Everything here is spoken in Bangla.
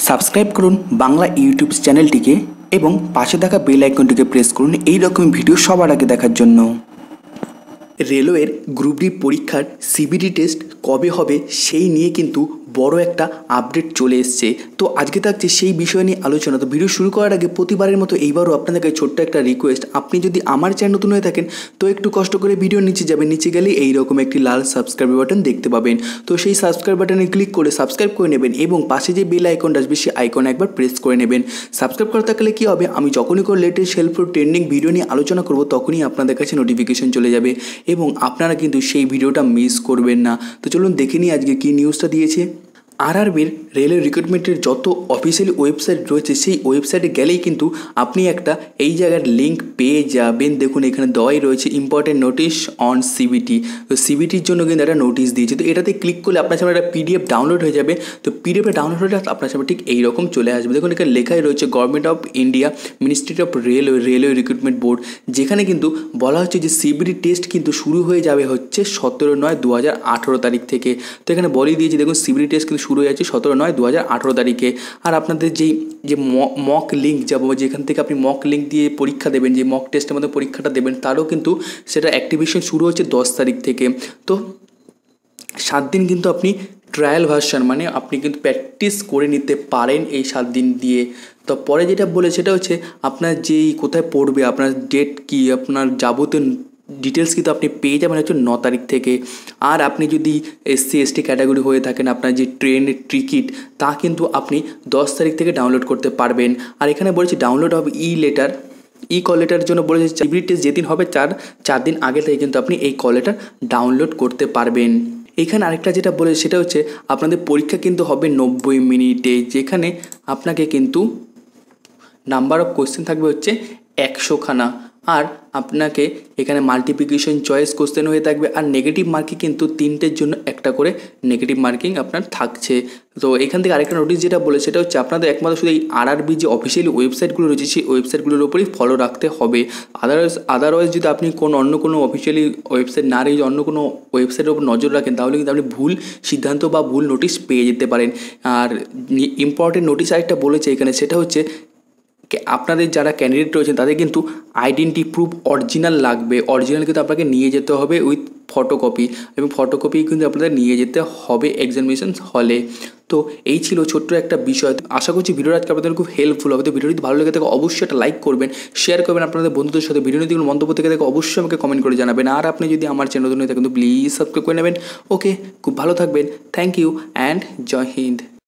সাবস্ক্রাইব করুন বাংলা ইউটিউব চ্যানেলটিকে এবং পাশে থাকা বেল আইকনটিকে প্রেস করুন এই রকম ভিডিও সবার আগে দেখার জন্য। রেলওয়ের গ্রুপ ডি পরীক্ষার সিবিটি টেস্ট কবে হবে সেই নিয়ে কিন্তু বড় একটা আপডেট চলে এসছে। তো আজকে থাকছে সেই বিষয় নিয়ে আলোচনা। তো ভিডিও শুরু করার আগে প্রতিবারের মতো এইবারও আপনাদের কাছে ছোট্ট একটা রিকোয়েস্ট, আপনি যদি আমার চ্যানেল নতুন হয়ে থাকেন তো একটু কষ্ট করে ভিডিও নিচে যাবেন, নিচে গেলে এইরকম একটি লাল সাবস্ক্রাইব বাটন দেখতে পাবেন। তো সেই সাবস্ক্রাইব বাটনে ক্লিক করে সাবস্ক্রাইব করে নেবেন এবং পাশে যে বেল আইকনটা আসবে সেই আইকনে একবার প্রেস করে নেবেন। সাবস্ক্রাইব করে থাকলে কী হবে, আমি যখনই কোনো লেটেস্ট হেল্পফুল ট্রেন্ডিং ভিডিও নিয়ে আলোচনা করব তখনই আপনাদের কাছে নোটিফিকেশন চলে যাবে এবং আপনারা কিন্তু সেই ভিডিওটা মিস করবেন না। তো চলুন দেখে নিই আজকে কী নিউজটা দিয়েছে। আরআরবির রেলের রিক্রুটমেন্টের যত অফিসিয়ালি ওয়েবসাইট রয়েছে সেই ওয়েবসাইটে গেলেই কিন্তু আপনি একটা এই জায়গার লিঙ্ক পেয়ে যাবেন। দেখুন এখানে দেওয়াই রয়েছে ইম্পর্টেন্ট নোটিশ অন সিবিটি। তো সিবিটির জন্য কিন্তু একটা নোটিশ দিয়েছে। তো এটাতে ক্লিক করলে আপনার সামনে একটা পিডিএফ ডাউনলোড হয়ে যাবে। তো পিডিএফে ডাউনলোড হলে আপনার সামনে ঠিক এইরকম চলে আসবে। দেখুন এখানে লেখাই রয়েছে government of India ministry of railway recruitment board, যেখানে কিন্তু বলা হচ্ছে যে সিবিটি টেস্ট কিন্তু শুরু হয়ে যাবে হচ্ছে 17/9/2018 তারিখ থেকে। তো এখানে বলেই দিয়েছে দেখুন সিবিটি টেস্ট কিন্তু শুরু হয়ে যাচ্ছে 17/9/2018 তারিখে। আর আপনাদের যে মক লিঙ্ক যাবো, যেখান থেকে আপনি মক লিঙ্ক দিয়ে পরীক্ষা দেবেন, যে মক টেস্টের মধ্যে পরীক্ষাটা দেবেন, তারও কিন্তু সেটা অ্যাক্টিভেশন শুরু হচ্ছে 10 তারিখ থেকে। তো 7 দিন কিন্তু আপনি ট্রায়াল ভার্সন মানে আপনি কিন্তু প্র্যাকটিস করে নিতে পারেন এই 7 দিন দিয়ে। তো পরে যেটা বলে সেটা হচ্ছে আপনার যেই কোথায় পড়বে, আপনার ডেট কি, আপনার যাবতীয় ডিটেলস কিন্তু আপনি পেয়ে যাবেন হচ্ছে 9 তারিখ থেকে। আর আপনি যদি SC/ST ক্যাটাগরি হয়ে থাকেন, আপনার যে ট্রেনের টিকিট তা কিন্তু আপনি 10 তারিখ থেকে ডাউনলোড করতে পারবেন। আর এখানে বলেছি ডাউনলোড অফ কল লেটারের জন্য বলেছে সিবিটি টেস্ট যেদিন হবে 4 দিন আগে থেকে কিন্তু আপনি এই কল লেটার ডাউনলোড করতে পারবেন। এখানে আরেকটা যেটা বলে সেটা হচ্ছে আপনাদের পরীক্ষা কিন্তু হবে 90 মিনিটে, যেখানে আপনাকে কিন্তু নাম্বার অফ কোশ্চেন থাকবে হচ্ছে 100খানা। আর আপনাকে এখানে মাল্টিপ্লিকেশন চয়েস কোশ্চেন হয়ে থাকবে। আর নেগেটিভ মার্কিং কিন্তু 3টের জন্য একটা করে নেগেটিভ মার্কিং আপনার থাকছে। তো এখান থেকে আরেকটা নোটিশ যেটা বলে সেটা হচ্ছে আপনাদের একমাত্র শুধু এই আরআরবি যে অফিসিয়ালি ওয়েবসাইটগুলো রয়েছে সেই ওয়েবসাইটগুলোর উপরেই ফলো রাখতে হবে। আদারওয়াইজ যদি আপনি অন্য কোনো অফিসিয়ালি ওয়েবসাইট না রেখে অন্য কোনো ওয়েবসাইটের উপর নজর রাখেন তাহলে কিন্তু আপনি ভুল সিদ্ধান্ত বা ভুল নোটিশ পেয়ে যেতে পারেন। আর ইম্পর্টেন্ট নোটিশ আরেকটা বলেছে এখানে, সেটা হচ্ছে আপনাদের যারা ক্যান্ডিডেট রয়েছেন তাদের কিন্তু আইডেন্টি প্রুফ অরিজিনাল লাগবে। অরিজিনাল কিন্তু আপনাকে নিয়ে যেতে হবে উইথ ফটোকপি, এবং ফটোকপি কিন্তু আপনাদের নিয়ে যেতে হবে এক্সামিনেশন হলে। তো এই ছিল ছোট্ট একটা বিষয়। আশা করছি ভিডিওটা আজকে আপনাদের খুব হেল্পফুল হবে। তো ভিডিওটি ভালো লেগে থাকে অবশ্যই একটা লাইক করবেন, শেয়ার করবেন আপনাদের বন্ধুদের সাথে। ভিডিও নিয়ে কোনো মন্তব্য থেকে থাকে অবশ্যই আমাকে কমেন্ট করে জানাবেন। আর আপনি যদি আমার চ্যানেল নতুন হয়ে থাকেন তো প্লিজ সাবস্ক্রাইব করে নেবেন। ওকে, খুব ভালো থাকবেন। থ্যাংক ইউ অ্যান্ড জয় হিন্দ।